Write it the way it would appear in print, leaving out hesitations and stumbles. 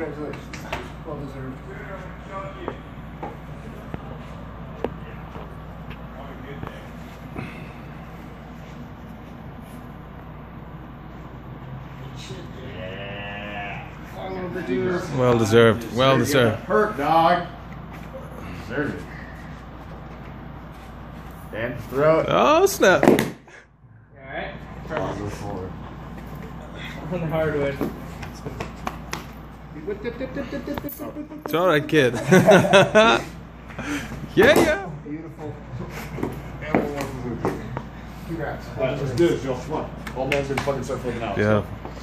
Congratulations. Well deserved. Well deserved. Well deserved. Hurt, dog. Deserved it. Dan, throw it. Oh, snap. Alright. Go forward. On the hardwood. It's all right, kid. Yeah. Beautiful. And one more. Congrats. Let's do this, Joe. Come on. All man's gonna fucking start flipping out. Yeah.